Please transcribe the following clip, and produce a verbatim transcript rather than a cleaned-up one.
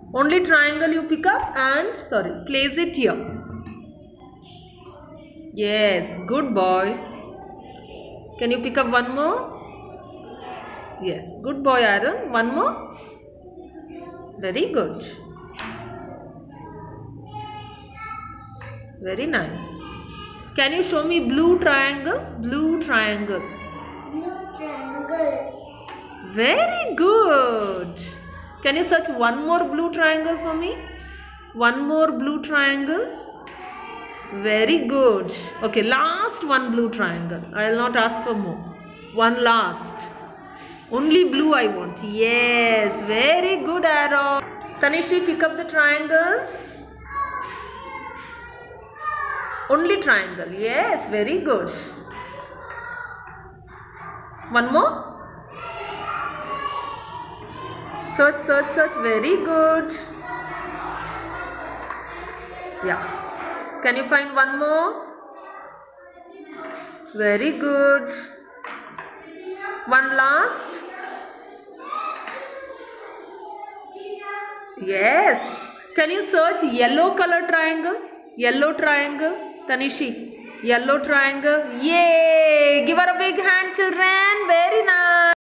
Only triangle you pick up and, sorry, place it here. Yes, good boy. Can you pick up one more? Yes, good boy, Aaron. One more. Very good. Very nice. Can you show me blue triangle? Blue triangle. Blue triangle. Very good. Can you search one more blue triangle for me? One more blue triangle. Very good. Okay, last one blue triangle. I will not ask for more. One last. Only blue I want. Yes, very good, Aaron. Tanishi, pick up the triangles. Only triangle. Yes, very good. One more. Search, search, search. Very good. Yeah. Can you find one more? Very good. One last. Yes. Can you search yellow color triangle? Yellow triangle. Tanishi. Yellow triangle. Yay! Give her a big hand, children. Very nice.